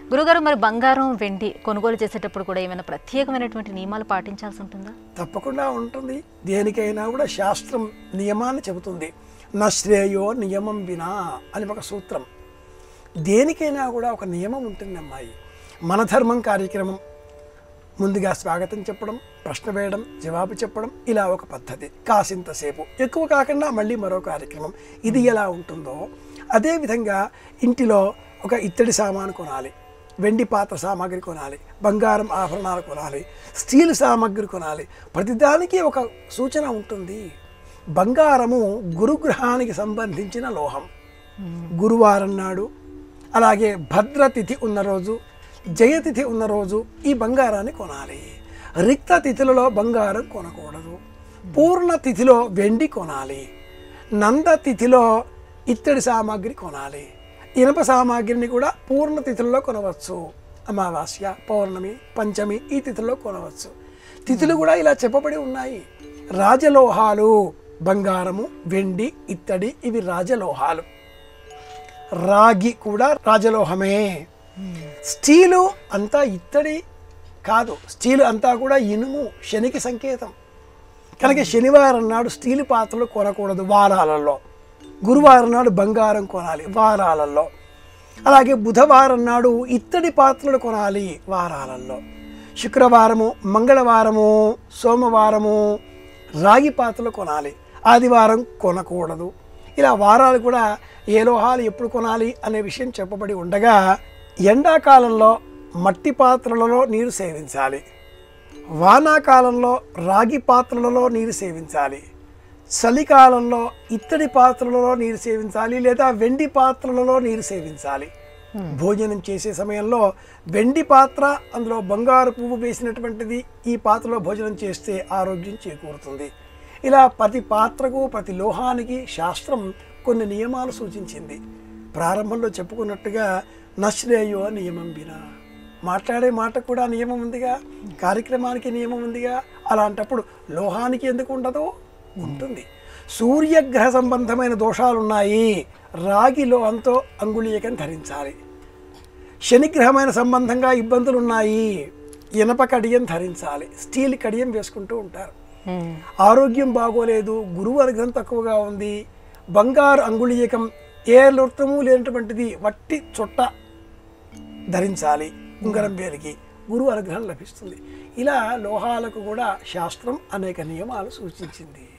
గురుగారు మరి బంగారం వెండి కొనుగోలు చేసేటప్పుడు కూడా ఏమైనా ప్రత్యేకమైనటువంటి నియమాలు పాటించాల్సి ఉంటుందా? తప్పకుండా ఉంటుంది. దేనికైనా కూడా శాస్త్రం నియమాన్ని చెబుతుంది. నశ్రేయో నియమం వినా అని ఒక సూత్రం. దేనికైనా కూడా ఒక నియమం ఉంటుంది అమ్మాయి. మన ధర్మం కార్యక్రమం ముందుగా స్వాగతం చెప్పడం, ప్రశ్న వేయడం, జవాబు చెప్పడం, ఇలా ఒక పద్ధతి. కాసింతసేపు ఎక్కువ కాకుండా మళ్ళీ మరో కార్యక్రమం. ఇది ఎలా ఉంటుందో అదేవిధంగా ఇంటిలో ఒక ఇత్తడి సామాను కొనాలి, వెండి పాత్ర సామాగ్రి కొనాలి, బంగారం ఆభరణాలు కొనాలి, స్టీల్ సామాగ్రి కొనాలి. ప్రతిదానికి ఒక సూచన ఉంటుంది. బంగారము గురుగ్రహానికి సంబంధించిన లోహం. గురువారం నాడు, అలాగే భద్రతిథి ఉన్న రోజు, జయతిథి ఉన్న రోజు ఈ బంగారాన్ని కొనాలి. రిక్త తిథులలో బంగారం కొనకూడదు. పూర్ణ తిథిలో వెండి కొనాలి. నంద తిథిలో ఇత్తడి సామాగ్రి కొనాలి. ఇనప సామాగ్రిని కూడా పూర్ణ తిథుల్లో కొనవచ్చు. అమావాస్య, పౌర్ణమి, పంచమి ఈ తిథుల్లో కొనవచ్చు. తిథులు కూడా ఇలా చెప్పబడి ఉన్నాయి. రాజలోహాలు బంగారము, వెండి, ఇత్తడి ఇవి రాజలోహాలు. రాగి కూడా రాజలోహమే. స్టీలు అంతా ఇత్తడి కాదు, స్టీలు అంతా కూడా ఇనుము, శనికి సంకేతం. కనుక శనివారం నాడు స్టీలు పాత్రలు కొనకూడదు వారాలలో. గురువారం నాడు బంగారం కొనాలి వారాలలో. అలాగే బుధవారం నాడు ఇత్తడి పాత్రలు కొనాలి వారాలలో. శుక్రవారము, మంగళవారము, సోమవారము రాగి పాత్రలు కొనాలి. ఆదివారం కొనకూడదు. ఇలా వారాలు కూడా ఏ లోహాలు ఎప్పుడు కొనాలి అనే విషయం చెప్పబడి ఉండగా, ఎండాకాలంలో మట్టి పాత్రలలో నీరు సేవించాలి. వానాకాలంలో రాగి పాత్రలలో నీరు సేవించాలి. చలికాలంలో ఇత్తడి పాత్రలలో నీరు సేవించాలి, లేదా వెండి పాత్రలలో నీరు సేవించాలి. భోజనం చేసే సమయంలో వెండి పాత్ర, అందులో బంగారు పువ్వు వేసినటువంటిది ఈ పాత్రలో భోజనం చేస్తే ఆరోగ్యం చేకూరుతుంది. ఇలా ప్రతి పాత్రకు, ప్రతి లోహానికి శాస్త్రం కొన్ని నియమాలు సూచించింది. ప్రారంభంలో చెప్పుకున్నట్టుగా నశ్రేయో నియమం వినా, మాట్లాడే మాటకు కూడా నియమం ఉందిగా, కార్యక్రమానికి నియమం ఉందిగా. అలాంటప్పుడు లోహానికి ఎందుకు ఉండదు? ఉంటుంది. సూర్యగ్రహ సంబంధమైన దోషాలున్నాయి, రాగి లోహంతో అంగుళీయకం ధరించాలి. శనిగ్రహమైన సంబంధంగా ఇబ్బందులు ఉన్నాయి, ఇనప కడియం ధరించాలి. స్టీల్ కడియం వేసుకుంటూ ఉంటారు. ఆరోగ్యం బాగోలేదు, గురువు అనుగ్రహం తక్కువగా ఉంది, బంగారు అంగుళీయకం ఏ లొత్తము లేనటువంటిది వట్టి చుట్ట ధరించాలి. ఉంగరం వేలికి గురువు అనుగ్రహం లభిస్తుంది. ఇలా లోహాలకు కూడా శాస్త్రం అనేక నియమాలు సూచించింది.